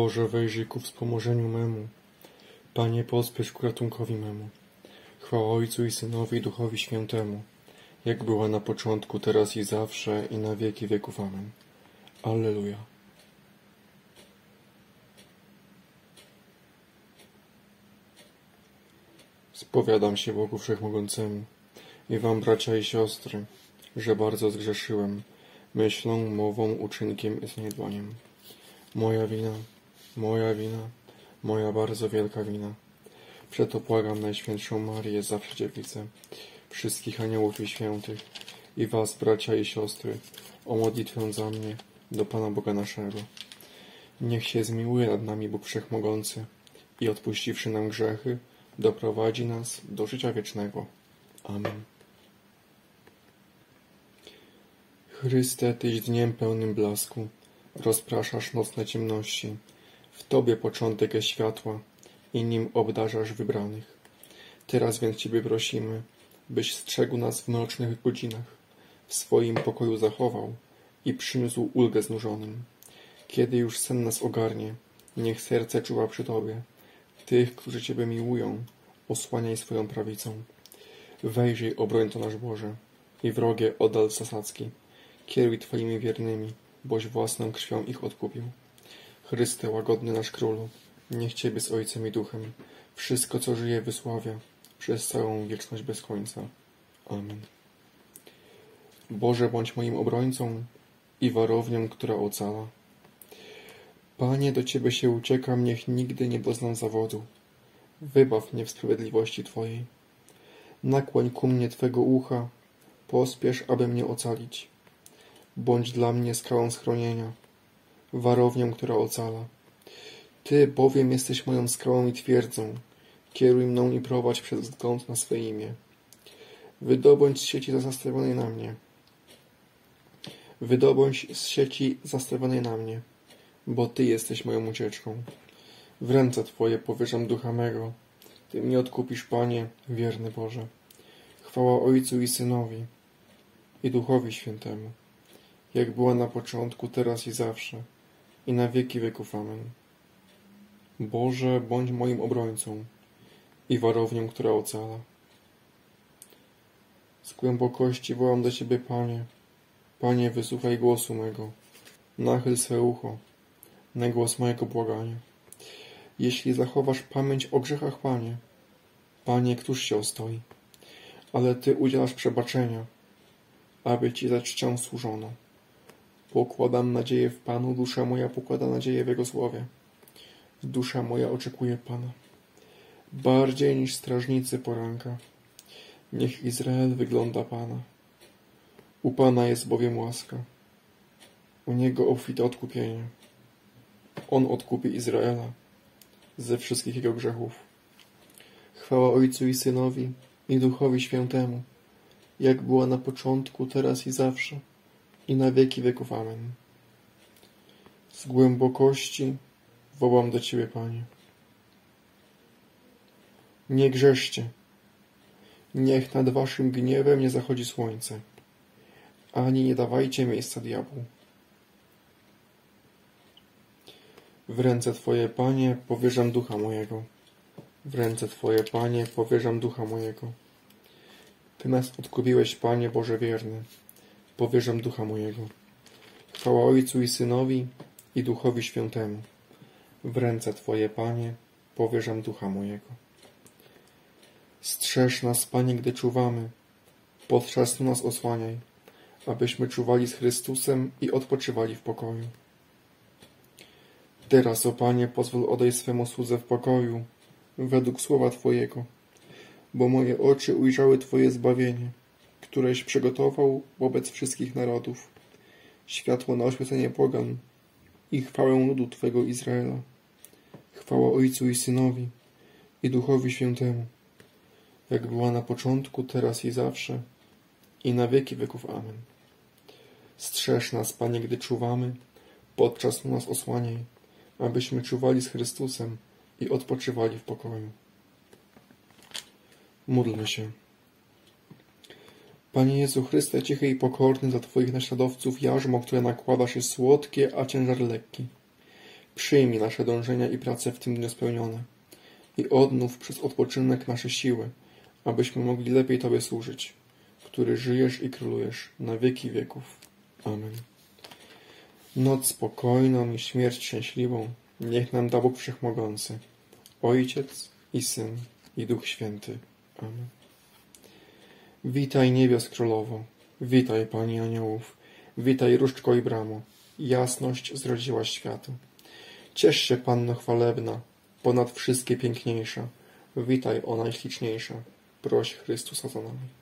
Boże, wejrzyj ku wspomożeniu memu. Panie, pospiesz ku ratunkowi memu. Chwała Ojcu i Synowi i Duchowi Świętemu, jak była na początku, teraz i zawsze, i na wieki wieków. Amen. Alleluja. Spowiadam się Bogu Wszechmogącemu i wam, bracia i siostry, że bardzo zgrzeszyłem myślą, mową, uczynkiem i zaniedbaniem. Moja wina, moja bardzo wielka wina. Przeto błagam Najświętszą Marię, zawsze Dziewicę, wszystkich aniołów i świętych i was, bracia i siostry, o modlitwę za mnie do Pana Boga naszego. Niech się zmiłuje nad nami Bóg Wszechmogący i odpuściwszy nam grzechy, doprowadzi nas do życia wiecznego. Amen. Chryste, Tyś dniem pełnym blasku, rozpraszasz nocne ciemności. W Tobie początek jest światła i nim obdarzasz wybranych. Teraz więc Ciebie prosimy, byś strzegł nas w mrocznych godzinach, w swoim pokoju zachował i przyniósł ulgę znużonym. Kiedy już sen nas ogarnie, niech serce czuwa przy Tobie. Tych, którzy Ciebie miłują, osłaniaj swoją prawicą. Wejrzyj, obrońco nasz Boże, i wrogie oddal zasadzki. Kieruj Twoimi wiernymi, boś własną krwią ich odkupił. Chryste, łagodny nasz Królu, niech Ciebie z Ojcem i Duchem wszystko, co żyje, wysławia przez całą wieczność bez końca. Amen. Boże, bądź moim obrońcą i warownią, która ocala. Panie, do Ciebie się uciekam, niech nigdy nie doznam zawodu. Wybaw mnie w sprawiedliwości Twojej. Nakłoń ku mnie Twego ucha, pospiesz, aby mnie ocalić. Bądź dla mnie skałą schronienia, warownią, która ocala. Ty bowiem jesteś moją skałą i twierdzą. Kieruj mną i prowadź przez wzgląd na swe imię. Wydobądź z sieci zastawionej na mnie. Wydobądź z sieci zastawionej na mnie, bo Ty jesteś moją ucieczką. W ręce Twoje powierzam ducha mego. Ty mnie odkupisz, Panie, wierny Boże. Chwała Ojcu i Synowi i Duchowi Świętemu, jak była na początku, teraz i zawsze, i na wieki wieków. Amen. Boże, bądź moim obrońcą i warownią, która ocala. Z głębokości wołam do Ciebie, Panie. Panie, wysłuchaj głosu mego. Nachyl swe ucho na głos mojego błagania. Jeśli zachowasz pamięć o grzechach, Panie, Panie, któż się ostoi? Ale Ty udzielasz przebaczenia, aby Ci za czcią służono. Pokładam nadzieję w Panu, dusza moja pokłada nadzieję w Jego słowie. Dusza moja oczekuje Pana, bardziej niż strażnicy poranka. Niech Izrael wygląda Pana. U Pana jest bowiem łaska, u Niego obfite odkupienie. On odkupi Izraela ze wszystkich jego grzechów. Chwała Ojcu i Synowi i Duchowi Świętemu, jak była na początku, teraz i zawsze, i na wieki wieków. Amen. Z głębokości wołam do Ciebie, Panie. Nie grzeszcie, niech nad Waszym gniewem nie zachodzi słońce, ani nie dawajcie miejsca diabłu. W ręce Twoje, Panie, powierzam ducha mojego. W ręce Twoje, Panie, powierzam ducha mojego. Ty nas odkupiłeś, Panie Boże wierny. Powierzam ducha mojego. Chwała Ojcu i Synowi i Duchowi Świętemu. W ręce Twoje, Panie, powierzam ducha mojego. Strzeż nas, Panie, gdy czuwamy. Podczas snu nas osłaniaj, abyśmy czuwali z Chrystusem i odpoczywali w pokoju. Teraz, o Panie, pozwól odejść swemu słudze w pokoju, według słowa Twojego, bo moje oczy ujrzały Twoje zbawienie, któreś przygotował wobec wszystkich narodów, światło na oświecenie pogan i chwałę ludu Twego Izraela. Chwała Ojcu i Synowi i Duchowi Świętemu, jak była na początku, teraz i zawsze, i na wieki wieków. Amen. Strzeż nas, Panie, gdy czuwamy, podczas snu nas osłaniaj, abyśmy czuwali z Chrystusem i odpoczywali w pokoju. Módlmy się. Panie Jezu Chryste, cichy i pokorny, dla Twoich naśladowców jarzmo, które nakładasz, jest słodkie, a ciężar lekki. Przyjmij nasze dążenia i prace w tym dniu spełnione i odnów przez odpoczynek nasze siły, abyśmy mogli lepiej Tobie służyć, który żyjesz i królujesz na wieki wieków. Amen. Noc spokojną i śmierć szczęśliwą niech nam da Bóg Wszechmogący, Ojciec i Syn i Duch Święty. Amen. Witaj niebios królowo, witaj Pani aniołów, witaj różdżko i bramo, jasność zrodziłaś światu. Ciesz się Panno chwalebna, ponad wszystkie piękniejsza, witaj o najśliczniejsza, proś Chrystusa za nami.